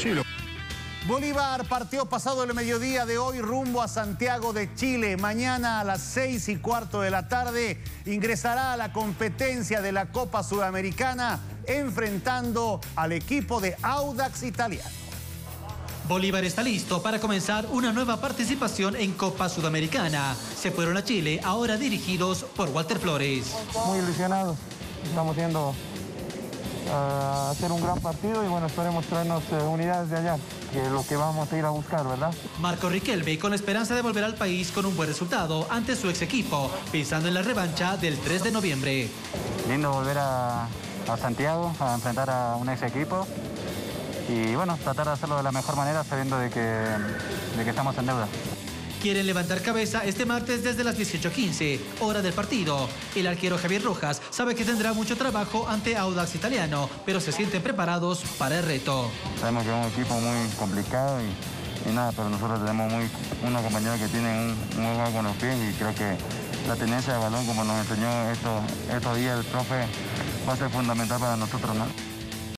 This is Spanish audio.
Sí, Bolívar partió pasado el mediodía de hoy rumbo a Santiago de Chile. Mañana a las 6:15 de la tarde ingresará a la competencia de la Copa Sudamericana enfrentando al equipo de Audax Italiano. Bolívar está listo para comenzar una nueva participación en Copa Sudamericana. Se fueron a Chile, ahora dirigidos por Walter Flores. Muy ilusionados, estamos yendo a hacer un gran partido y bueno, esperemos traernos unidades de allá, que es lo que vamos a ir a buscar, ¿verdad? Marco Riquelme con la esperanza de volver al país con un buen resultado ante su ex equipo, pensando en la revancha del 3 de noviembre. Lindo volver a Santiago a enfrentar a un ex equipo y bueno, tratar de hacerlo de la mejor manera sabiendo de que estamos en deuda. Quieren levantar cabeza este martes desde las 18:15, hora del partido. El arquero Javier Rojas sabe que tendrá mucho trabajo ante Audax Italiano, pero se sienten preparados para el reto. Sabemos que es un equipo muy complicado y nada, pero nosotros tenemos unos compañeros que tienen un buen juego con los pies y creo que la tenencia de balón, como nos enseñó estos días el profe, va a ser fundamental para nosotros, ¿no?